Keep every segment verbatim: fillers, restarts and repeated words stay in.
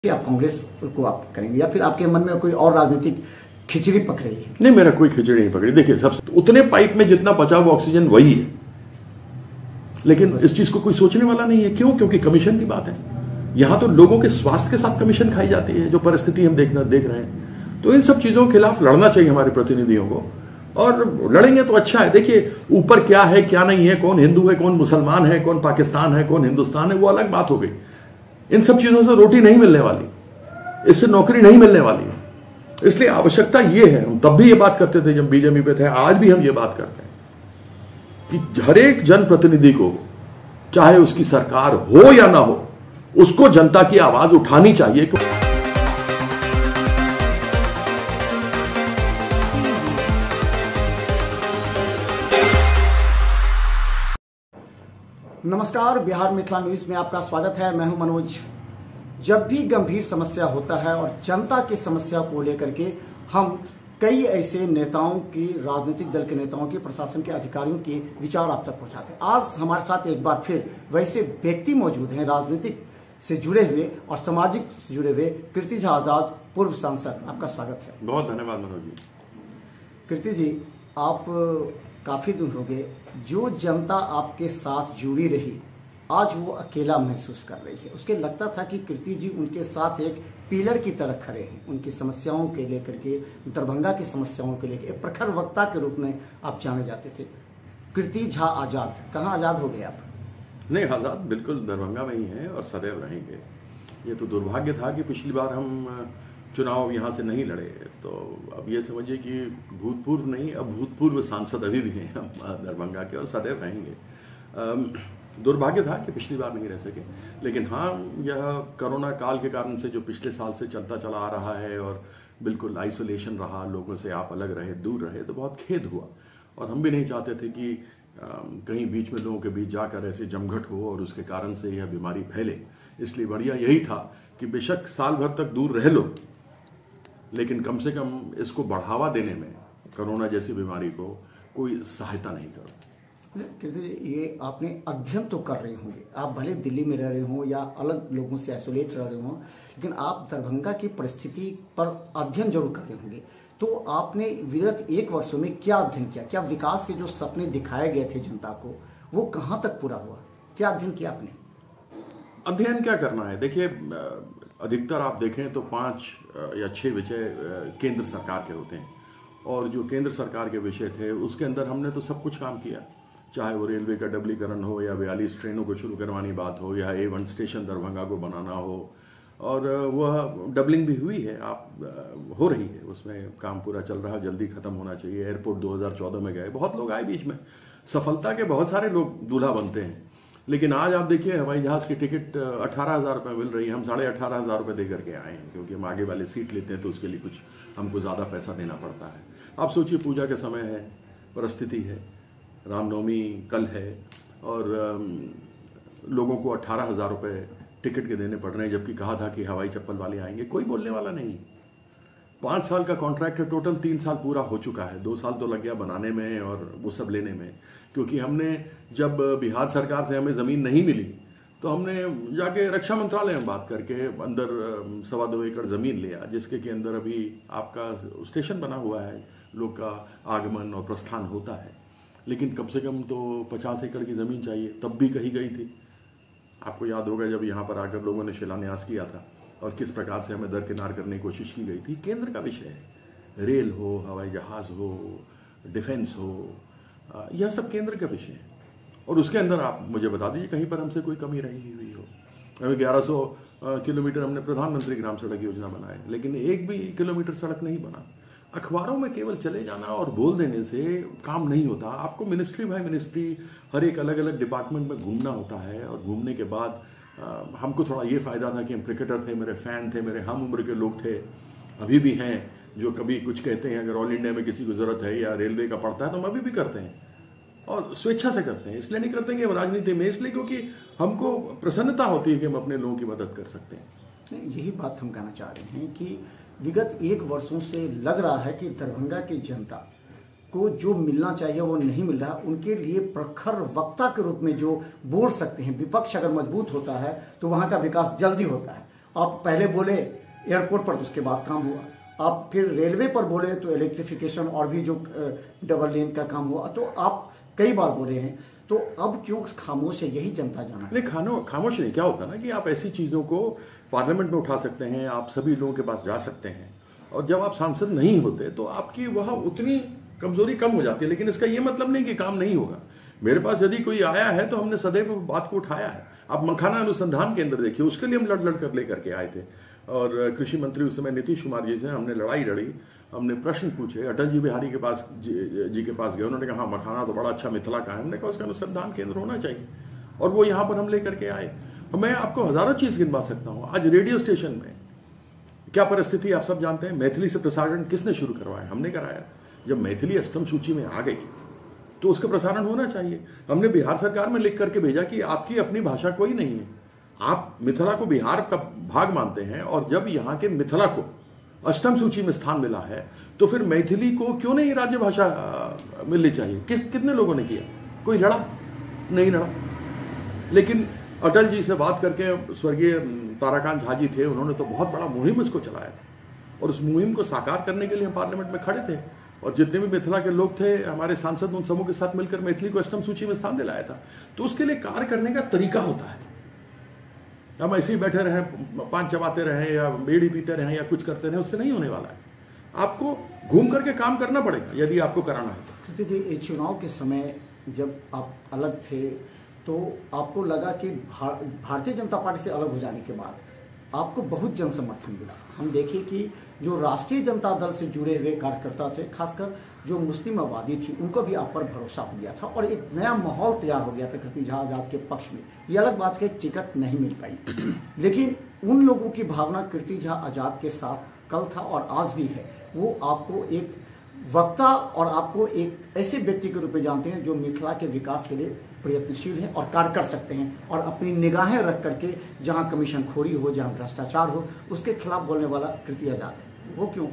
आप कांग्रेस को आप करेंगे या फिर आपके मन में कोई और राजनीतिक खिचड़ी पक रही है? नहीं, मेरा कोई खिचड़ी नहीं पकड़ी। देखिए, सबसे उतने पाइप में जितना बचा हुआ ऑक्सीजन वही है, लेकिन इस चीज को कोई सोचने वाला नहीं है। क्यों? क्योंकि कमीशन की बात है। यहां तो लोगों के स्वास्थ्य के साथ कमीशन खाई जाती है, जो परिस्थिति हम देखना देख रहे हैं। तो इन सब चीजों के खिलाफ लड़ना चाहिए हमारे प्रतिनिधियों को, और लड़ेंगे तो अच्छा है। देखिए, ऊपर क्या है क्या नहीं है, कौन हिंदू है कौन मुसलमान है, कौन पाकिस्तान है कौन हिंदुस्तान है, वो अलग बात हो गई। इन सब चीजों से रोटी नहीं मिलने वाली, इससे नौकरी नहीं मिलने वाली है। इसलिए आवश्यकता ये है, हम तब भी ये बात करते थे जब बीजेपी पे थे, आज भी हम ये बात करते हैं कि हर एक जनप्रतिनिधि को, चाहे उसकी सरकार हो या ना हो, उसको जनता की आवाज उठानी चाहिए। नमस्कार, बिहार मिथिला न्यूज में आपका स्वागत है। मैं हूं मनोज। जब भी गंभीर समस्या होता है और जनता की समस्या को लेकर के हम कई ऐसे नेताओं की, राजनीतिक दल के नेताओं की, प्रशासन के अधिकारियों के विचार आप तक पहुंचाते हैं। आज हमारे साथ एक बार फिर वैसे व्यक्ति मौजूद हैं राजनीतिक से जुड़े हुए और सामाजिक से जुड़े हुए। कीर्ति झा आजाद, पूर्व सांसद, आपका स्वागत है। बहुत धन्यवाद मनोज जी। कीर्ति जी, आप काफी दिन हो गए, जो जनता आपके साथ जुड़ी रही आज वो अकेला महसूस कर रही है। उसके लगता था कि कीर्ति जी उनके साथ एक पिलर की तरह खड़े हैं, उनकी समस्याओं के लेकर के, दरभंगा की समस्याओं के लेकर एक प्रखर वक्ता के रूप में आप जाने जाते थे। कीर्ति झा आजाद, कहाँ आजाद हो गए आप? नहीं, आजाद बिल्कुल दरभंगा में ही है और सदैव रहेंगे। ये तो दुर्भाग्य था कि पिछली बार हम चुनाव यहाँ से नहीं लड़े, तो अब ये समझिए कि भूतपूर्व नहीं, अब भूतपूर्व सांसद अभी भी हैं हम दरभंगा के, और सदैव रहेंगे। दुर्भाग्य था कि पिछली बार नहीं रह सके, लेकिन हाँ, यह कोरोना काल के कारण से जो पिछले साल से चलता चला आ रहा है और बिल्कुल आइसोलेशन रहा, लोगों से आप अलग रहे, दूर रहे, तो बहुत खेद हुआ। और हम भी नहीं चाहते थे कि कहीं बीच में लोगों के बीच जाकर ऐसे जमघट हो और उसके कारण से यह बीमारी फैले। इसलिए बढ़िया यही था कि बेशक साल भर तक दूर रह लो, लेकिन कम से कम इसको बढ़ावा देने में, कोरोना जैसी बीमारी को, कोई सहायता नहीं करो। ये आपने अध्ययन तो कर रहे होंगे, आप भले दिल्ली में रह रहे हो या अलग लोगों से आइसोलेट रह रहे हो, लेकिन आप दरभंगा की परिस्थिति पर अध्ययन जरूर कर रहे होंगे। तो आपने विगत एक वर्षों में क्या अध्ययन किया? क्या विकास के जो सपने दिखाए गए थे जनता को, वो कहाँ तक पूरा हुआ? क्या अध्ययन किया आपने? अध्ययन क्या करना है? देखिए, अधिकतर आप देखें तो पांच या छह विषय केंद्र सरकार के होते हैं, और जो केंद्र सरकार के विषय थे उसके अंदर हमने तो सब कुछ काम किया। चाहे वो रेलवे का डबलीकरण हो, या बयालीस ट्रेनों को शुरू करवानी बात हो, या ए वन स्टेशन दरभंगा को बनाना हो, और वह डबलिंग भी हुई है, आप हो रही है, उसमें काम पूरा चल रहा है, जल्दी खत्म होना चाहिए। एयरपोर्ट दो हज़ार चौदह में गए, बहुत लोग आए बीच में, सफलता के बहुत सारे लोग दूल्हा बनते हैं, लेकिन आज आप देखिए हवाई जहाज की टिकट अठारह हजार रुपये मिल रही है। हम साढ़े अठारह हजार रुपये दे करके आए हैं, क्योंकि हम आगे वाले सीट लेते हैं तो उसके लिए कुछ हमको ज़्यादा पैसा देना पड़ता है। आप सोचिए, पूजा का समय है, परिस्थिति है, रामनवमी कल है, और लोगों को अठारह हजार रुपये टिकट के देने पड़ रहे हैं, जबकि कहा था कि हवाई चप्पल वाले आएंगे। कोई बोलने वाला नहीं। पाँच साल का कॉन्ट्रैक्ट है, टोटल तीन साल पूरा हो चुका है, दो साल तो लग गया बनाने में और वो सब लेने में, क्योंकि हमने जब बिहार सरकार से हमें ज़मीन नहीं मिली तो हमने जाके रक्षा मंत्रालय में बात करके अंदर सवा दो एकड़ ज़मीन लिया, जिसके के अंदर अभी आपका स्टेशन बना हुआ है, लोग का आगमन और प्रस्थान होता है। लेकिन कम से कम तो पचास एकड़ की ज़मीन चाहिए, तब भी कही गई थी। आपको याद होगा जब यहाँ पर आकर लोगों ने शिलान्यास किया था और किस प्रकार से हमें दरकिनार करने की कोशिश की गई थी। केंद्र का विषय है, रेल हो, हवाई जहाज़ हो, डिफेंस हो, यह सब केंद्र का विषय है। और उसके अंदर आप मुझे बता दीजिए कहीं पर हमसे कोई कमी रही हुई हो। अभी ग्यारह सौ किलोमीटर हमने प्रधानमंत्री ग्राम सड़क योजना बनाए, लेकिन एक भी किलोमीटर सड़क नहीं बना। अखबारों में केवल चले जाना और बोल देने से काम नहीं होता। आपको मिनिस्ट्री बाय मिनिस्ट्री, हर एक अलग अलग डिपार्टमेंट में घूमना होता है, और घूमने के बाद आ, हमको थोड़ा ये फ़ायदा था कि हम क्रिकेटर थे, मेरे फ़ैन थे, मेरे हम उम्र के लोग थे, अभी भी हैं, जो कभी कुछ कहते हैं अगर ऑल इंडिया में किसी को ज़रूरत है या रेलवे का पड़ता है तो हम अभी भी करते हैं, और स्वेच्छा से करते हैं। इसलिए नहीं करते हैं राजनीति में, इसलिए क्योंकि हमको प्रसन्नता होती है कि हम अपने लोगों की मदद कर सकते हैं। यही बात हम कहना चाह रहे हैं कि विगत एक वर्षों से लग रहा है कि दरभंगा की जनता को जो मिलना चाहिए वो नहीं मिल रहा। उनके लिए प्रखर वक्ता के रूप में जो बोल सकते हैं, विपक्ष अगर मजबूत होता है तो वहां का विकास जल्दी होता है, आप पहले बोले एयरपोर्ट पर तो उसके बाद काम हुआ, आप फिर रेलवे पर बोले तो इलेक्ट्रिफिकेशन और भी जो डबल लेन का काम हुआ, तो आप कई बार बोले हैं, तो अब क्यों खामोश है, यही जनता जाना है। नहीं खानो खामोश नहीं, क्या होता है ना कि आप ऐसी चीजों को पार्लियामेंट में उठा सकते हैं, आप सभी लोगों के पास जा सकते हैं, और जब आप सांसद नहीं होते तो आपकी वह उतनी कमजोरी कम हो जाती है। लेकिन इसका यह मतलब नहीं कि काम नहीं होगा। मेरे पास यदि कोई आया है तो हमने सदैव बात को उठाया है। आप मखाना अनुसंधान केंद्र देखिए, उसके लिए हम लड़ लड़ कर लेकर के आए थे, और कृषि मंत्री उस समय नीतीश कुमार जी से हमने लड़ाई लड़ी, हमने प्रश्न पूछे, अटल जी बिहारी के पास जी, जी के पास गए, उन्होंने कहा हाँ मखाना तो बड़ा अच्छा मिथिला का है, हमने कहा उसका अनुसंधान केंद्र होना चाहिए, और वो यहाँ पर हम लेकर के आए। मैं आपको हजारों चीज गिनवा सकता हूँ। आज रेडियो स्टेशन में क्या परिस्थिति आप सब जानते हैं। मैथिली से प्रसारण किसने शुरू करवाया? हमने कराया। जब मैथिली अष्टम सूची में आ गई तो उसका प्रसारण होना चाहिए। हमने बिहार सरकार में लिख करके भेजा कि आपकी अपनी भाषा कोई नहीं है, आप मिथिला को बिहार का भाग मानते हैं, और जब यहाँ के मिथिला को अष्टम सूची में स्थान मिला है तो फिर मैथिली को क्यों नहीं राज्य भाषा मिलनी चाहिए? किस कितने लोगों ने किया? कोई लड़ा नहीं लड़ा। लेकिन अटल जी से बात करके, स्वर्गीय ताराकांत झा जी थे, उन्होंने तो बहुत बड़ा मुहिम इसको चलाया था, और उस मुहिम को साकार करने के लिए हम पार्लियामेंट में खड़े थे, और जितने भी मिथिला के लोग थे हमारे सांसद, उन समूह के साथ मिलकर मैथिली को अष्टम सूची में स्थान दिलाया था। तो उसके लिए कार्य करने का तरीका होता है। हम ऐसे ही बैठे रहें, पान चबाते रहें या बीड़ी पीते रहें या कुछ करते रहें, उससे नहीं होने वाला है। आपको घूम करके काम करना पड़ेगा यदि आपको कराना है। कृति जी, चुनाव के समय जब आप अलग थे तो आपको लगा कि भार, भारतीय जनता पार्टी से अलग हो जाने के बाद आपको बहुत जन समर्थन मिला। हम देखिए कि जो राष्ट्रीय जनता दल से जुड़े हुए कार्यकर्ता थे, खासकर जो मुस्लिम आबादी थी, उनको भी आप पर भरोसा हो गया था, और एक नया माहौल तैयार हो गया था कृति झा आजाद के पक्ष में। ये अलग बात है टिकट नहीं मिल पाई, लेकिन उन लोगों की भावना कृति झा आजाद के साथ कल था और आज भी है। वो आपको एक वक्ता और आपको एक ऐसे व्यक्ति के रूप में जानते हैं जो मिथिला के विकास के लिए प्रयत्नशील हैं और कार्य कर सकते हैं, और अपनी निगाहें रख करके जहां कमीशन खोरी हो, जहां भ्रष्टाचार हो, उसके खिलाफ बोलने वाला कृति आजाद है। वो क्यों?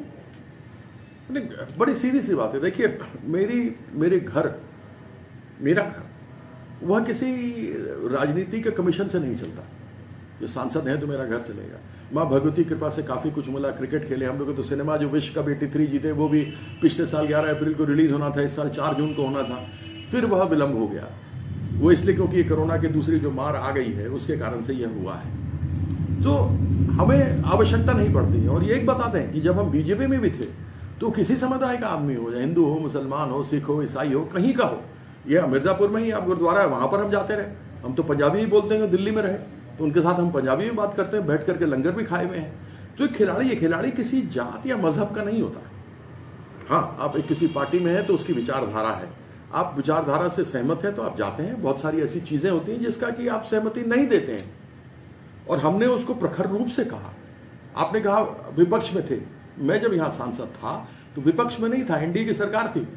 बड़ी सीधी सी बात है। देखिए, मेरी मेरे घर मेरा घर वह किसी राजनीति के कमीशन से नहीं चलता। जो सांसद है तो मेरा घर चलेगा। माँ भगवती कृपा से काफी कुछ मिला। क्रिकेट खेले हम लोग, तो सिनेमा जो विश्व कप तिरासी जीते वो भी पिछले साल ग्यारह अप्रैल को रिलीज होना था, इस साल चार जून को होना था, फिर वह विलंब हो गया। वो इसलिए क्योंकि कोरोना की दूसरी जो मार आ गई है उसके कारण से यह हुआ है। तो हमें आवश्यकता नहीं पड़ती है। और ये एक बताते हैं कि जब हम बीजेपी में भी थे तो किसी समुदाय का आदमी हो, या हिंदू हो, मुसलमान हो, सिख हो, ईसाई हो, कहीं का हो, या मिर्जापुर में ही आप गुरुद्वारा है वहां पर हम जाते रहे। हम तो पंजाबी ही बोलते हैं, दिल्ली में रहे तो उनके साथ हम पंजाबी में बात करते हैं, बैठ करके लंगर भी खाए हुए हैं। तो एक खिलाड़ी ये खिलाड़ी किसी जात या मजहब का नहीं होता। हाँ, आप एक किसी पार्टी में है तो उसकी विचारधारा है, आप विचारधारा से सहमत है तो आप जाते हैं। बहुत सारी ऐसी चीजें होती हैं जिसका कि आप सहमति नहीं देते हैं, और हमने उसको प्रखर रूप से कहा। आपने कहा विपक्ष में थे, मैं जब यहां सांसद था तो विपक्ष में नहीं था, एनडीए की सरकार थी।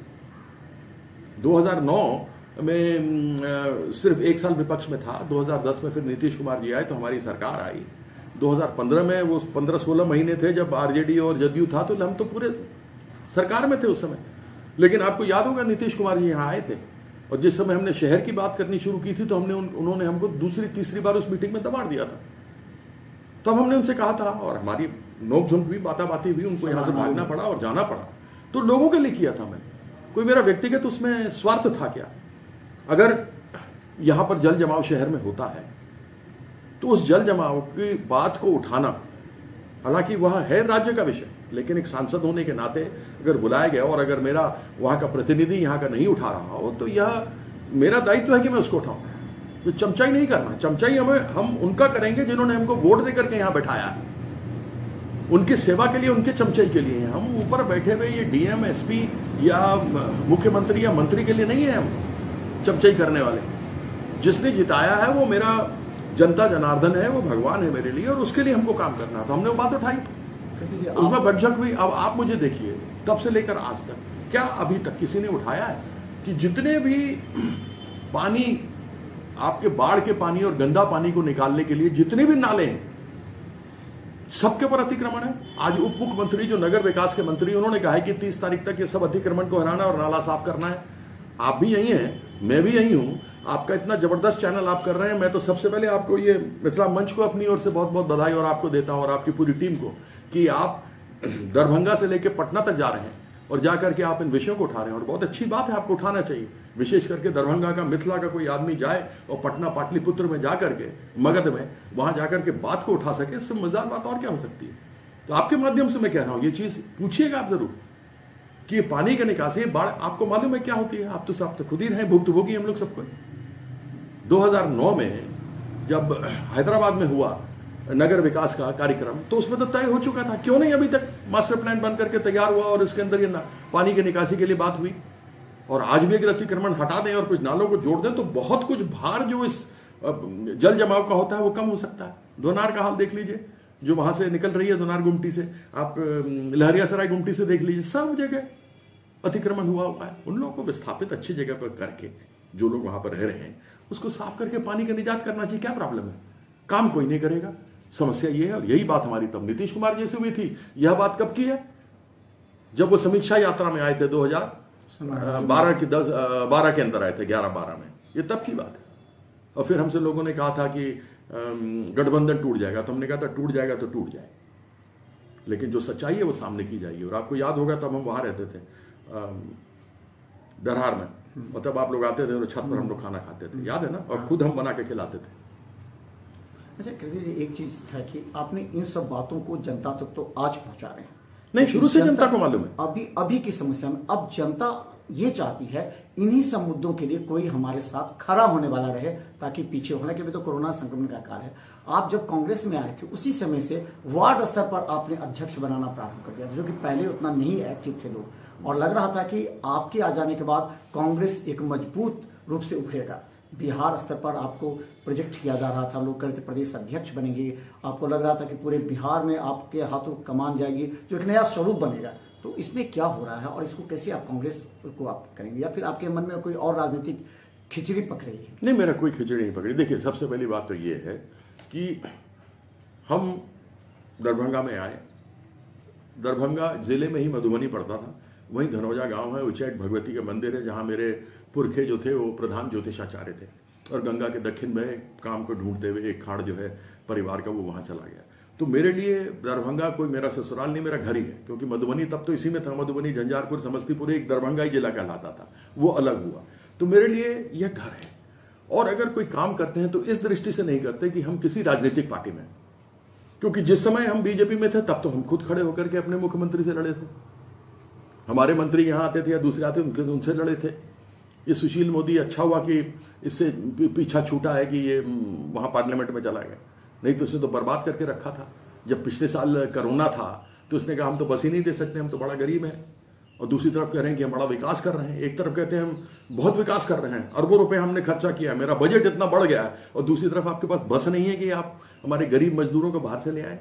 दो हज़ार नौ में सिर्फ एक साल विपक्ष में था, दो हज़ार दस में फिर नीतीश कुमार जी आए तो हमारी सरकार आई। दो हज़ार पंद्रह में वो पंद्रह सोलह महीने थे जब आरजेडी और जदयू था, तो हम तो पूरे सरकार में थे उस समय। लेकिन आपको याद होगा नीतीश कुमार जी यहाँ आए थे, और जिस समय हमने शहर की बात करनी शुरू की थी तो हमने उन, उन्होंने हमको दूसरी तीसरी बार उस मीटिंग में दबाड़ दिया था। तब हमने उनसे कहा था, और हमारी नोकझोंक भी बाता बाती हुई, उनको यहां से भागना पड़ा और जाना पड़ा। तो लोगों के लिए किया था मैंने, कोई मेरा व्यक्तिगत उसमें स्वार्थ था क्या? अगर यहां पर जल जमाव शहर में होता है तो उस जल जमाव की बात को उठाना, हालांकि वह है राज्य का विषय, लेकिन एक सांसद होने के नाते अगर बुलाया गया और अगर मेरा वहां का प्रतिनिधि यहां का नहीं उठा रहा हो तो यह मेरा दायित्व है कि मैं उसको उठाऊं। तो चमचाई नहीं करना। चमचाई हमें हम उनका करेंगे जिन्होंने हमको वोट देकर के यहां बैठाया है, उनकी सेवा के लिए, उनके चमचाई के लिए। हम ऊपर बैठे हुए ये डीएम, एसपी या मुख्यमंत्री या मंत्री के लिए नहीं है हम चमचाई करने वाले। जिसने जिताया है वो मेरा जनता जनार्दन है, वो भगवान है मेरे लिए, और उसके लिए हमको काम करना था। हमने वो बात उठाई, उसमें बकझक हुई। अब आप मुझे देखिए, तब से लेकर आज तक क्या अभी तक किसी ने उठाया है कि जितने भी पानी, आपके बाढ़ के पानी और गंदा पानी को निकालने के लिए जितने भी नाले हैं, सबके पर अतिक्रमण है। आज उप मुख्यमंत्री जो नगर विकास के मंत्री, उन्होंने कहा है कि तीस तारीख तक ये सब अतिक्रमण को हटाना और नाला साफ करना है। आप भी यही हैं मैं भी यही हूं। आपका इतना जबरदस्त चैनल आप कर रहे हैं, मैं तो सबसे पहले आपको ये मिथिला मंच को अपनी ओर से बहुत बहुत बधाई और आपको देता हूं और आपकी पूरी टीम को कि आप दरभंगा से लेकर पटना तक जा रहे हैं और जाकर के आप इन विषयों को उठा रहे हैं और बहुत अच्छी बात है, आपको उठाना चाहिए। विशेष करके दरभंगा का, मिथिला का कोई आदमी जाए और पटना पाटलिपुत्र में जाकर के, मगध में, वहां जाकर के बात को उठा सके, इससे मजेदार बात और क्या हो सकती है। तो आपके माध्यम से मैं कह रहा हूं, ये चीज पूछिएगा आप जरूर कि ये पानी का निकासी, बाढ़ आपको मालूम है क्या होती है? आप तो सब तो खुद ही रहे, भुक्तभोगी हम लोग सबको। दो हज़ार नौ में जब हैदराबाद में हुआ नगर विकास का कार्यक्रम, तो उसमें तो तय हो चुका था, क्यों नहीं अभी तक मास्टर प्लान बन करके तैयार हुआ और उसके अंदर ये पानी की निकासी के लिए बात हुई। और आज भी अगर अतिक्रमण हटा दें और कुछ नालों को जोड़ दें तो बहुत कुछ भार जो इस जल जमाव का होता है वो कम हो सकता है। दोनार का हाल देख लीजिए, जो वहां से निकल रही है दोनार गुमटी से, आप लहरियासराय गुमटी से देख लीजिए, सब जगह अतिक्रमण हुआ हुआ है। उन लोगों को विस्थापित अच्छी जगह पर करके, जो लोग वहां पर रह रहे हैं उसको साफ करके पानी का निजात करना चाहिए। क्या प्रॉब्लम है? काम कोई नहीं करेगा। समस्या ये है, और यही बात हमारी तब नीतीश कुमार जी से हुई थी। यह बात कब की है? जब वो समीक्षा यात्रा में आए थे दो हजार बारह की दस बारह के अंदर आए थे, ग्यारह बारह में, ये तब की बात है। और फिर हमसे लोगों ने कहा था कि गठबंधन टूट जाएगा, तो हमने कहा था टूट जाएगा तो टूट जाए, लेकिन जो सच्चाई है वो सामने की जाएगी। और आपको याद होगा तब हम वहां रहते थे दरहार में, और तब आप लोग आते थे और छत पर हम लोग खाना खाते थे, याद है ना? और खुद हम बना के खिलाते थे। अच्छा कृष्ण जी, एक चीज है कि आपने इन सब बातों को जनता तक तो आज पहुंचा रहे हैं, नहीं शुरू से जनता को मालूम है। अभी अभी की समस्या में अब जनता ये चाहती है इन्हीं सब मुद्दों के लिए कोई हमारे साथ खड़ा होने वाला रहे, ताकि पीछे होने के भी तो कोरोना संक्रमण का काल है। आप जब कांग्रेस में आए थे उसी समय से वार्ड स्तर पर आपने अध्यक्ष बनाना प्रारंभ कर दिया, जो कि पहले उतना नहीं एक्टिव थे लोग, और लग रहा था कि आपके आ जाने के बाद कांग्रेस एक मजबूत रूप से उभरेगा। बिहार स्तर पर आपको प्रोजेक्ट किया जा रहा था, लोग कहते प्रदेश अध्यक्ष बनेंगे, आपको लग रहा था कि पूरे बिहार में आपके हाथों कमान जाएगी, जो एक नया स्वरूप बनेगा। तो इसमें क्या हो रहा है और इसको कैसे आप कांग्रेस को आप करेंगे, या फिर आपके मन में कोई और राजनीतिक खिचड़ी पक रही है? नहीं, मेरा कोई खिचड़ी नहीं पकड़ी। देखिए, सबसे पहली बात तो ये है कि हम दरभंगा में आए, दरभंगा जिले में ही मधुबनी पड़ता था, वहीं धनौजा गांव है, उच्चैठ भगवती का मंदिर है, जहां मेरे पुरखे जो थे वो प्रधान ज्योतिषाचार्य थे, और गंगा के दक्षिण में काम को ढूंढते हुए एक खाड़ जो है परिवार का वो वहां चला गया। तो मेरे लिए दरभंगा कोई मेरा ससुराल नहीं, मेरा घर ही है, क्योंकि मधुबनी तब तो इसी में था। मधुबनी, झंझारपुर, समस्तीपुर एक दरभंगा ही जिला कहलाता था, वो अलग हुआ। तो मेरे लिए यह घर है। और अगर कोई काम करते हैं तो इस दृष्टि से नहीं करते कि हम किसी राजनीतिक पार्टी में, क्योंकि जिस समय हम बीजेपी में थे तब तो हम खुद खड़े होकर के अपने मुख्यमंत्री से लड़े थे, हमारे मंत्री यहां आते थे या दूसरे आते थे उनसे लड़े थे। ये सुशील मोदी अच्छा हुआ कि इससे पीछा छूटा है कि ये वहां पार्लियामेंट में चला गया, नहीं तो उसने तो बर्बाद करके रखा था। जब पिछले साल कोरोना था तो उसने कहा हम तो बस ही नहीं दे सकते, हम तो बड़ा गरीब हैं, और दूसरी तरफ कह रहे हैं कि हम बड़ा विकास कर रहे हैं। एक तरफ कहते हैं हम बहुत विकास कर रहे हैं, अरबों रुपए हमने खर्चा किया, मेरा बजट इतना बढ़ गया है, और दूसरी तरफ आपके पास बस नहीं है कि आप हमारे गरीब मजदूरों को बाहर से ले आए।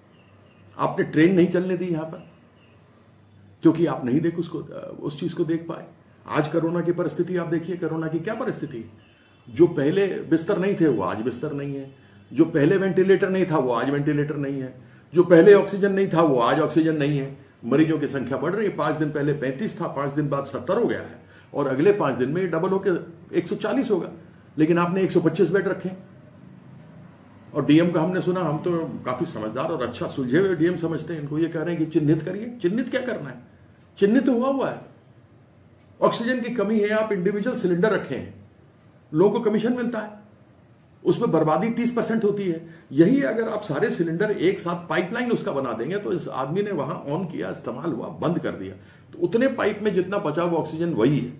आपने ट्रेन नहीं चलने दी यहां पर, क्योंकि आप नहीं देख उसको उस चीज को देख पाए। आज कोरोना की परिस्थिति आप देखिए, कोरोना की क्या परिस्थिति, जो पहले बिस्तर नहीं थे वो आज बिस्तर नहीं है, जो पहले वेंटिलेटर नहीं था वो आज वेंटिलेटर नहीं है, जो पहले ऑक्सीजन नहीं था वो आज ऑक्सीजन नहीं है। मरीजों की संख्या बढ़ रही है, पांच दिन पहले पैंतीस था, पांच दिन बाद सत्तर हो गया है, और अगले पांच दिन में डबल होकर एक सौ चालीस होगा। लेकिन आपने एक सौ पच्चीस बेड रखे, और डीएम का हमने सुना, हम तो काफी समझदार और अच्छा सुलझे हुए डीएम समझते हैं इनको, ये कह रहे हैं कि चिन्हित करिए। चिन्हित क्या करना है? चिन्हित हुआ हुआ है, ऑक्सीजन की कमी है, आप इंडिविजुअल सिलेंडर रखे हैं, लोगों को कमीशन मिलता है, उसमें बर्बादी तीस परसेंट होती है। यही अगर आप सारे सिलेंडर एक साथ पाइपलाइन उसका बना देंगे, तो इस आदमी ने वहां ऑन किया, इस्तेमाल हुआ, बंद कर दिया, तो उतने पाइप में जितना बचा हुआ ऑक्सीजन वही है।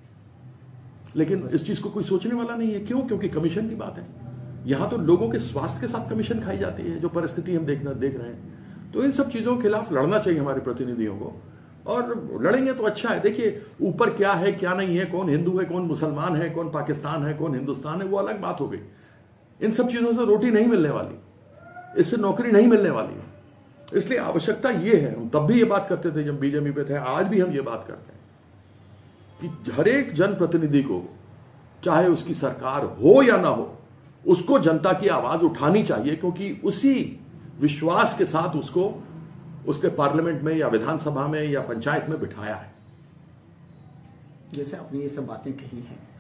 लेकिन इस चीज को कोई सोचने वाला नहीं है। क्यों? क्योंकि कमीशन की बात है। यहां तो लोगों के स्वास्थ्य के साथ कमीशन खाई जाती है, जो परिस्थिति हम देखना देख रहे हैं। तो इन सब चीजों के खिलाफ लड़ना चाहिए हमारे प्रतिनिधियों को, और लड़ेंगे तो अच्छा है। देखिए, ऊपर क्या है क्या नहीं है, कौन हिंदू है, कौन मुसलमान है, कौन पाकिस्तान है, कौन हिंदुस्तान है, वो अलग बात हो गई। इन सब चीजों से रोटी नहीं मिलने वाली, इससे नौकरी नहीं मिलने वाली। इसलिए आवश्यकता ये है, हम तब भी ये बात करते थे जब बीजेपी पे थे, आज भी हम ये बात करते हैं कि हर एक जनप्रतिनिधि को, चाहे उसकी सरकार हो या ना हो, उसको जनता की आवाज उठानी चाहिए, क्योंकि उसी विश्वास के साथ उसको उसके पार्लियामेंट में या विधानसभा में या पंचायत में बिठाया है। जैसे आपने ये सब बातें कही हैं,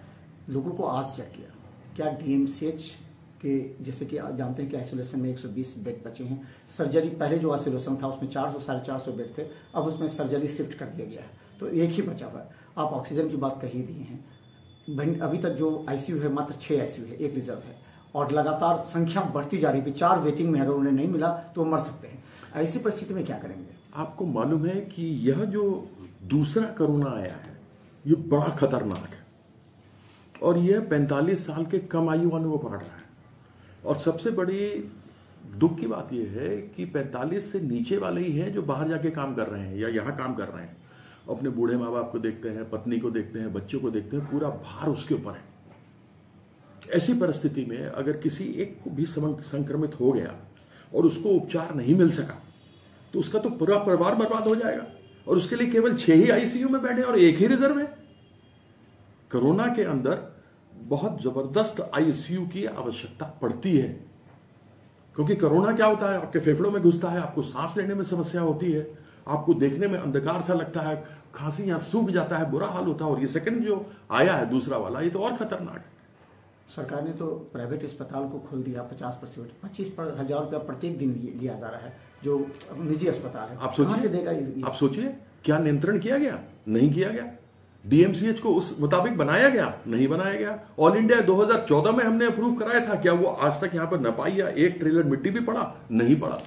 लोगों को आज चेक किया, क्या डीएमसीएच के, जैसे कि आप जानते हैं कि आइसोलेशन में एक सौ बीस बेड बचे हैं, सर्जरी पहले जो आइसोलेशन था उसमें चार सौ साढ़े चार सौ बेड थे, अब उसमें सर्जरी शिफ्ट कर दिया गया है तो एक ही बचा हुआ है। आप ऑक्सीजन की बात कही दिए हैं, अभी तक जो आईसीयू है मात्र छह आईसीयू है, एक रिजर्व है और लगातार संख्या बढ़ती जा रही है। चार वेटिंग में, अगर उन्हें नहीं मिला तो वो मर सकते हैं। ऐसी परिस्थिति में क्या करेंगे? आपको मालूम है कि यह जो दूसरा कोरोना आया है ये बड़ा खतरनाक है और यह पैंतालीस साल के कम आयु वालों को पकड़ रहा है। और सबसे बड़ी दुख की बात यह है कि पैंतालीस से नीचे वाले ही हैं जो बाहर जाके काम कर रहे हैं या यहाँ काम कर रहे हैं, अपने बूढ़े माँ बाप को देखते हैं, पत्नी को देखते हैं, बच्चों को देखते हैं, पूरा भार उसके ऊपर है। ऐसी परिस्थिति में अगर किसी एक को भी संक्रमित हो गया और उसको उपचार नहीं मिल सका तो उसका तो पूरा परिवार बर्बाद हो जाएगा और उसके लिए केवल छह ही आईसीयू में बैठे और एक ही रिजर्व है। कोरोना के अंदर बहुत जबरदस्त आईसीयू की आवश्यकता पड़ती है क्योंकि कोरोना क्या होता है, आपके फेफड़ों में घुसता है, आपको सांस लेने में समस्या होती है, आपको देखने में अंधकार सा लगता है, खांसी यहां सूख जाता है, बुरा हाल होता है। और ये सेकंड जो आया है दूसरा वाला, ये तो और खतरनाक है। सरकार ने तो प्राइवेट अस्पताल को खोल दिया, पचास परसेंट पच्चीस हजार रुपया प्रत्येक दिन लिया जा रहा है जो निजी अस्पताल है। आप सोचिए देगा आप सोचिए क्या नियंत्रण किया गया? नहीं किया गया। डीएमसीएच को उस मुताबिक बनाया गया? नहीं बनाया गया। ऑल इंडिया दो हज़ार चौदह में हमने अप्रूव कराया था, क्या वो आज तक यहां पर नपाई या एक ट्रिलियन मिट्टी भी पड़ा? नहीं पड़ा।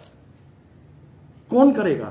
कौन करेगा?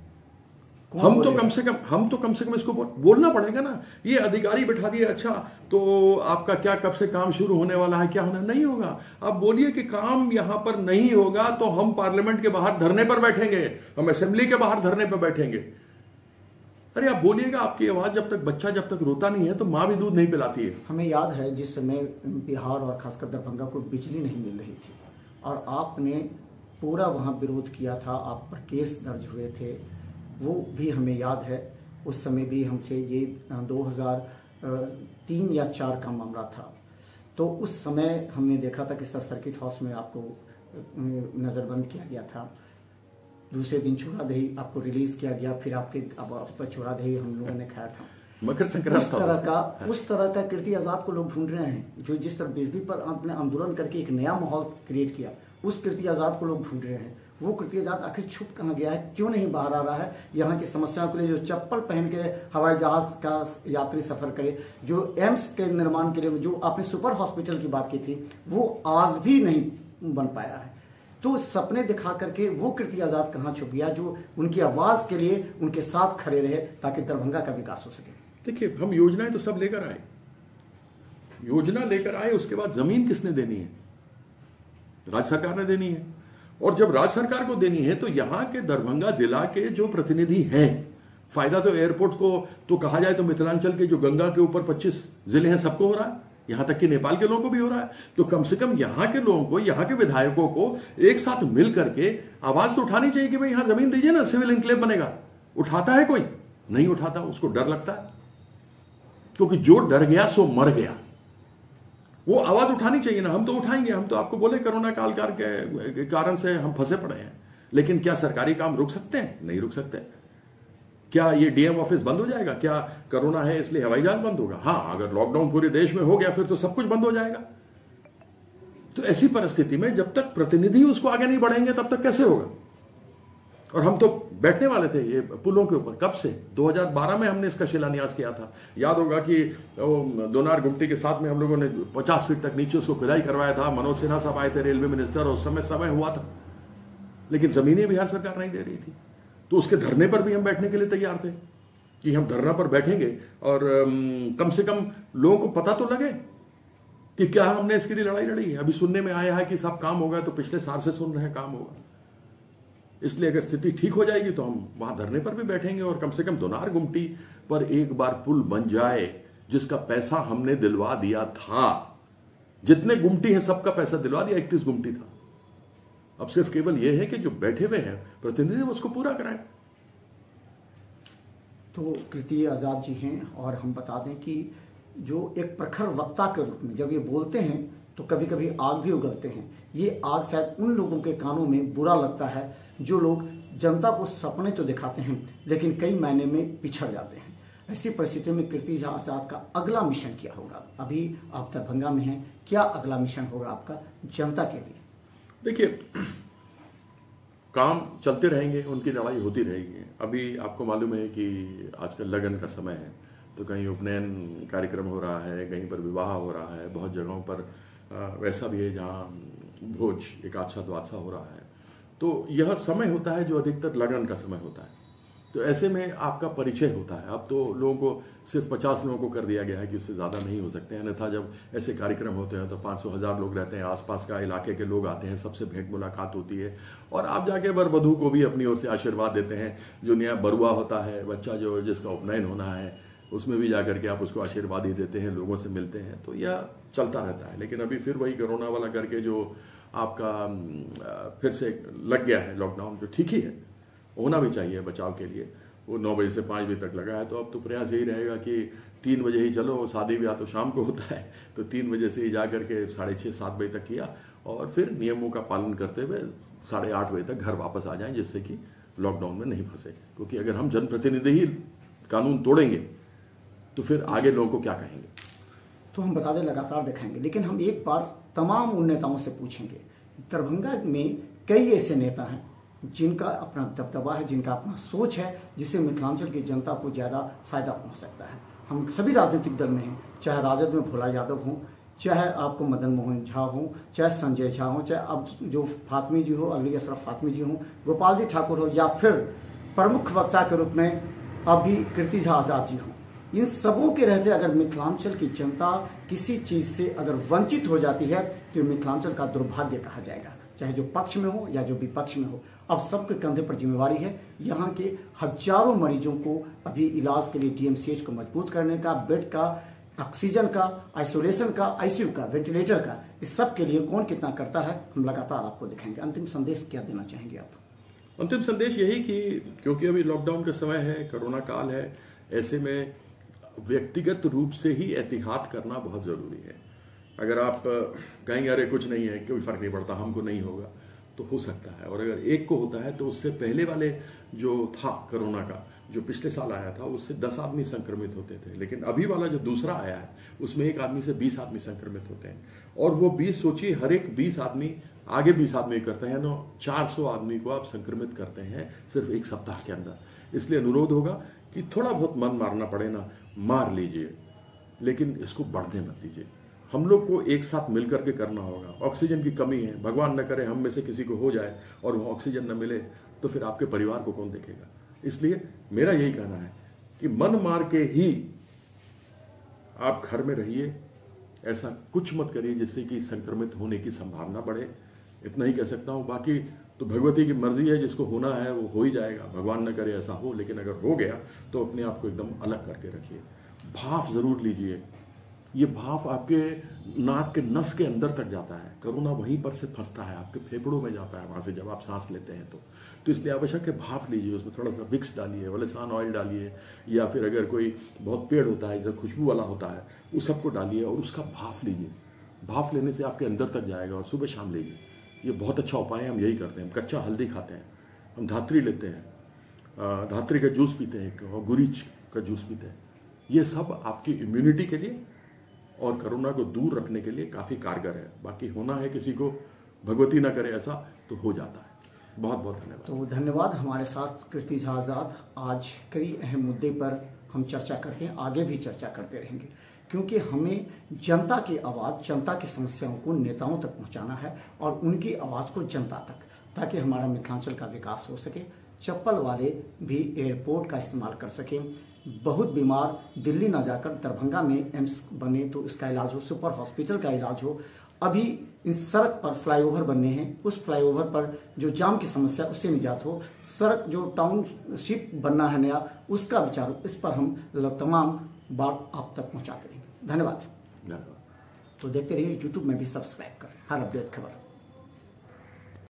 हम तो कम से कम हम तो कम से कम इसको बोलना पड़ेगा ना। ये अधिकारी बैठा दिए, अच्छा तो आपका क्या कब से काम शुरू होने वाला है, क्या होना नहीं होगा। आप बोलिए कि काम यहां पर नहीं होगा तो हम पार्लियामेंट के बाहर धरने पर बैठेंगे, हम असेंबली के बाहर धरने पर बैठेंगे। अरे आप बोलिएगा, आपकी आवाज जब तक बच्चा जब तक रोता नहीं है तो मां भी दूध नहीं पिलाती है। हमें याद है जिस समय बिहार और खासकर दरभंगा को बिजली नहीं मिल रही थी और आपने पूरा वहां विरोध किया था, आप पर केस दर्ज हुए थे, वो भी हमें याद है। उस समय भी हमसे ये दो हज़ार तीन या चार का मामला था। तो उस समय हमने देखा था कि सर सर्किट हाउस में आपको नज़रबंद किया गया था। दूसरे दिन चूड़ादही आपको रिलीज किया गया, फिर आपके अब उस पर चूड़ादही हम लोगों ने खाया था। मकर संक्रांति उस तरह का उस तरह का कीर्ति आजाद को लोग ढूंढ रहे हैं, जो जिस तरह बिजली पर आपने आंदोलन करके एक नया माहौल क्रिएट किया, उस कीर्ति आजाद को लोग ढूंढ रहे हैं। वो कीर्ति आजाद आखिर छुप कहाँ गया है, क्यों नहीं बाहर आ रहा है? यहाँ की समस्याओं के लिए जो चप्पल पहन के हवाई जहाज का यात्री सफर करे, जो एम्स के निर्माण के लिए जो आपने सुपर हॉस्पिटल की बात की थी, वो आज भी नहीं बन पाया है। तो सपने दिखा करके वो कीर्ति आजाद कहाँ छुप गया जो उनकी आवाज के लिए उनके साथ खड़े रहे ताकि दरभंगा का विकास हो सके? देखिए, हम योजनाएं तो सब लेकर आए, योजना लेकर आए, उसके बाद जमीन किसने देनी है? राज्य सरकार ने देनी है। और जब राज्य सरकार को देनी है तो यहां के दरभंगा जिला के जो प्रतिनिधि हैं, फायदा तो एयरपोर्ट को तो कहा जाए तो मिथिलांचल के जो गंगा के ऊपर पच्चीस जिले हैं सबको हो रहा है, यहां तक कि नेपाल के लोगों को भी हो रहा है। तो कम से कम यहां के लोगों को, यहां के विधायकों को एक साथ मिल करके आवाज तो उठानी चाहिए कि भाई यहां जमीन दीजिए ना, सिविल इनक्लेव बनेगा। उठाता है कोई? नहीं उठाता, उसको डर लगता है, क्योंकि जो डर गया सो मर गया। वो आवाज उठानी चाहिए ना। हम तो उठाएंगे, हम तो आपको बोले कोरोना काल के कारण से हम फंसे पड़े हैं, लेकिन क्या सरकारी काम रुक सकते हैं? नहीं रुक सकते। क्या ये डीएम ऑफिस बंद हो जाएगा? क्या कोरोना है इसलिए हवाई जहाज बंद होगा? हाँ, अगर लॉकडाउन पूरे देश में हो गया फिर तो सब कुछ बंद हो जाएगा। तो ऐसी परिस्थिति में जब तक प्रतिनिधि उसको आगे नहीं बढ़ेंगे तब तक कैसे होगा? और हम तो बैठने वाले थे ये पुलों के ऊपर कब से? दो हज़ार बारह में हमने इसका शिलान्यास किया था। याद होगा कि दोनार गुमटी के साथ में हम लोगों ने पचास फीट तक नीचे उसको खुदाई करवाया था। मनोज सिन्हा साहब आए थे, रेलवे मिनिस्टर, और उस समय समय हुआ था, लेकिन जमीनें बिहार सरकार नहीं दे रही थी। तो उसके धरने पर भी हम बैठने के लिए तैयार थे कि हम धरना पर बैठेंगे और कम से कम लोगों को पता तो लगे कि क्या हमने इसके लिए लड़ाई लड़ी है। अभी सुनने में आया है कि सब काम होगा, तो पिछले साल से सुन रहे हैं काम होगा। इसलिए अगर स्थिति ठीक हो जाएगी तो हम वहां धरने पर भी बैठेंगे और कम से कम दोनार गुमटी पर एक बार पुल बन जाए, जिसका पैसा हमने दिलवा दिया था। जितने गुमटी हैं सबका पैसा दिलवा दिया, इकतीस गुमटी था। अब सिर्फ केवल यह है कि जो बैठे हुए हैं प्रतिनिधि उसको पूरा कराएं। तो कीर्ति आजाद जी हैं, और हम बता दें कि जो एक प्रखर वक्ता के रूप में जब ये बोलते हैं तो कभी कभी आग भी उगलते हैं। ये आग शायद उन लोगों के कानों में बुरा लगता है जो लोग जनता को सपने तो दिखाते हैं लेकिन कई मायने में पिछड़ जाते हैं। ऐसी परिस्थिति में कीर्ति झा आजाद का अगला मिशन क्या होगा? अभी आप दरभंगा में हैं, क्या अगला मिशन होगा आपका जनता के लिए? देखिए, काम चलते रहेंगे, उनकी लड़ाई होती रहेगी। अभी आपको मालूम है कि आजकल लगन का समय है, तो कहीं उपनयन कार्यक्रम हो रहा है, कहीं पर विवाह हो रहा है, बहुत जगहों पर वैसा भी है जहाँ भोज एक आच्छा द्वादशा हो रहा है। तो यह समय होता है जो अधिकतर लगन का समय होता है। तो ऐसे में आपका परिचय होता है। अब तो लोगों को सिर्फ पचास लोगों को कर दिया गया है कि उससे ज़्यादा नहीं हो सकते हैं, अन्यथा जब ऐसे कार्यक्रम होते हैं तो पाँच सौ हज़ार लोग रहते हैं, आसपास का इलाके के लोग आते हैं, सबसे भेंट मुलाकात होती है और आप जाके वर वधू को भी अपनी ओर से आशीर्वाद देते हैं। जो नया बरुआ होता है, बच्चा जो जिसका उपनयन होना है, उसमें भी जाकर के आप उसको आशीर्वाद ही देते हैं, लोगों से मिलते हैं। तो यह चलता रहता है। लेकिन अभी फिर वही कोरोना वाला करके जो आपका फिर से लग गया है लॉकडाउन, जो ठीक ही है, होना भी चाहिए बचाव के लिए। वो नौ बजे से पाँच बजे तक लगा है, तो अब तो प्रयास यही रहेगा कि तीन बजे ही चलो। शादी ब्याह तो शाम को होता है, तो तीन बजे से ही जा करके साढ़े छः सात बजे तक किया और फिर नियमों का पालन करते हुए साढ़े आठ बजे तक घर वापस आ जाएं, जिससे कि लॉकडाउन में नहीं फंसे। क्योंकि अगर हम जनप्रतिनिधि ही कानून तोड़ेंगे तो फिर आगे लोगों को क्या कहेंगे? तो हम बता दें, लगातार दिखाएंगे। लेकिन हम एक बार तमाम उन नेताओं से पूछेंगे, दरभंगा में कई ऐसे नेता हैं जिनका अपना दबदबा है, जिनका अपना सोच है, जिससे मिथिलांचल की जनता को ज्यादा फायदा पहुंच सकता है। हम सभी राजनीतिक दल में हैं, चाहे राजद में भोला यादव हो, चाहे आपको मदन मोहन झा हो, चाहे संजय झा हो, चाहे अब जो फातमी जी हो, अली अशरफ फातमी जी हो, गोपाल जी ठाकुर हो, या फिर प्रमुख वक्ता के रूप में अभी कीर्ति झा आजाद जी हो। इन सबों के रहते अगर मिथिलांचल की जनता किसी चीज से अगर वंचित हो जाती है तो मिथिलांचल का दुर्भाग्य कहा जाएगा, चाहे जो पक्ष में हो या जो विपक्ष में हो। अब सबके कंधे पर जिम्मेवारी है यहाँ के हजारों मरीजों को अभी इलाज के लिए डीएमसीएच को मजबूत करने का, बेड का, ऑक्सीजन का, आइसोलेशन का, आईसीयू का, वेंटिलेटर का, इस सब के लिए कौन कितना करता है हम लगातार आपको दिखाएंगे। अंतिम संदेश क्या देना चाहेंगे आप? अंतिम संदेश यही कि क्योंकि अभी लॉकडाउन का समय है, कोरोना काल है, ऐसे में व्यक्तिगत रूप से ही एहतियात करना बहुत जरूरी है। अगर आप कहेंगे अरे कुछ नहीं है, कोई फर्क नहीं पड़ता, हमको नहीं होगा, तो हो सकता है। और अगर एक को होता है तो उससे पहले वाले जो था कोरोना का, जो पिछले साल आया था, उससे दस आदमी संक्रमित होते थे। लेकिन अभी वाला जो दूसरा आया है उसमें एक आदमी से बीस आदमी संक्रमित होते हैं। और वो बीस, सोचिए, हर एक बीस आदमी आगे बीस आदमी करते हैं, तो चार सौ आदमी को आप संक्रमित करते हैं सिर्फ एक सप्ताह के अंदर। इसलिए अनुरोध होगा कि थोड़ा बहुत मन मारना पड़े ना, मार लीजिए, लेकिन इसको बढ़ने मत दीजिए। हम लोग को एक साथ मिलकर के करना होगा। ऑक्सीजन की कमी है, भगवान न करे हम में से किसी को हो जाए और वो ऑक्सीजन न मिले, तो फिर आपके परिवार को कौन देखेगा? इसलिए मेरा यही कहना है कि मन मार के ही आप घर में रहिए, ऐसा कुछ मत करिए जिससे कि संक्रमित होने की संभावना बढ़े। इतना ही कह सकता हूं। बाकी तो भगवती की मर्जी है, जिसको होना है वो हो ही जाएगा, भगवान न करे ऐसा हो। लेकिन अगर हो गया तो अपने आप को एकदम अलग करके रखिए, भाप जरूर लीजिए। ये भाप आपके नाक के नस के अंदर तक जाता है, कोरोना वहीं पर से फंसता है, आपके फेफड़ों में जाता है वहां से जब आप सांस लेते हैं तो तो इसलिए आवश्यक है भाप लीजिए। उसमें थोड़ा सा विक्स डालिए, वलेसान ऑयल डालिए, या फिर अगर कोई बहुत पेड़ होता है, जैसे खुशबू वाला होता है, उस सबको डालिए और उसका भाप लीजिए। भाप लेने से आपके अंदर तक जाएगा और सुबह शाम लीजिए। ये बहुत अच्छा उपाय है, हम यही करते हैं। हम कच्चा हल्दी खाते हैं, हम धात्री लेते हैं, धात्री का जूस पीते हैं और गुरीच का जूस पीते हैं। ये सब आपकी इम्यूनिटी के लिए और कोरोना को दूर रखने के लिए काफी कारगर है। बाकी होना है किसी को, भगवती ना करे ऐसा, तो हो जाता है। बहुत बहुत धन्यवाद। तो धन्यवाद। हमारे साथ कीर्ति झा आजाद। आज कई अहम मुद्दे पर हम चर्चा करते हैं, आगे भी चर्चा करते रहेंगे, क्योंकि हमें जनता की आवाज, जनता की समस्याओं को नेताओं तक पहुंचाना है और उनकी आवाज को जनता तक, ताकि हमारा मिथिलांचल का विकास हो सके, चप्पल वाले भी एयरपोर्ट का इस्तेमाल कर सकें, बहुत बीमार दिल्ली ना जाकर दरभंगा में एम्स बने तो इसका इलाज हो, सुपर हॉस्पिटल का इलाज हो। अभी इस सड़क पर फ्लाईओवर बनने हैं, उस फ्लाईओवर पर जो जाम की समस्या उससे निजात हो, सड़क जो टाउनशिप बनना है नया, उसका विचार हो। इस पर हम तमाम बात आप तक पहुंचाते रहेंगे। धन्यवाद। धन्यवाद। तो देखते रहिए, यूट्यूब में भी सब्सक्राइब करें हर अपडेट खबर।